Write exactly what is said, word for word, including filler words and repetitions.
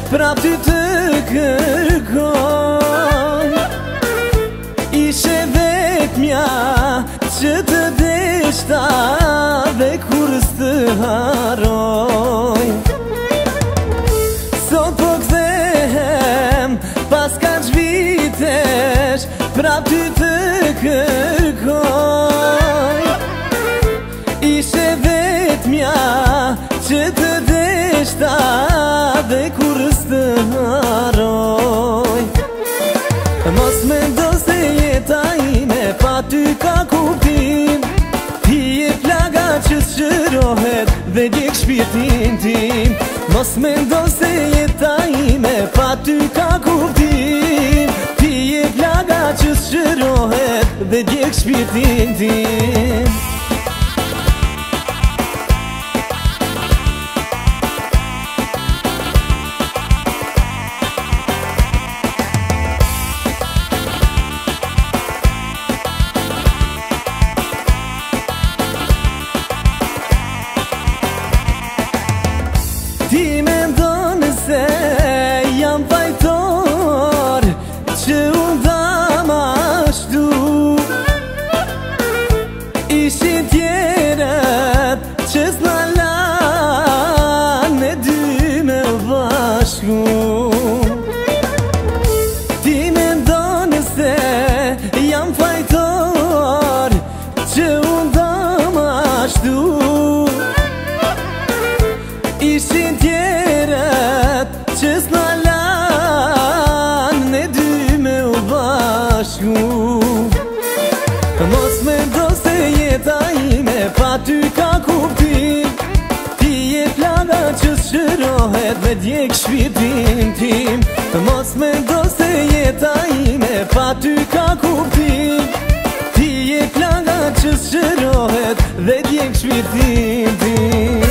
prap ty të kërkoj. Ishe vetmja që të deshta dhe kur s'të haroj. Sot po kthehem pas kaq vitesh, prap ty të kërkoj. Ishe vetmja që të deshta dhe kur s'të haroj. Mos mendo se jeta ime pa ty ka kuptim. Ti je plaga që s'qërohet dhe djek shpirtin tim. Mos mendo se jeta ime pa ty ka kuptim. Ti je plaga që s'qërohet dhe djek shpirtin tim. Ti me ndonë se jam fajtor që unë dham ashtu. Ishin tjerët që s'na lanë e dy me bashku. Ti me ndonë se jam fajtor që unë dham ashtu. Ishin tjerët që s'na lanë e dy me u bashku. Mos mendo se jeta ime pa ty ka kuptim. Ti je plaga që s'qërohet dhe djek shpirtin tim. Mos mendo se jeta ime pa ty ka kuptim. Ti je plaga që s'qërohet dhe djek shpirtin tim.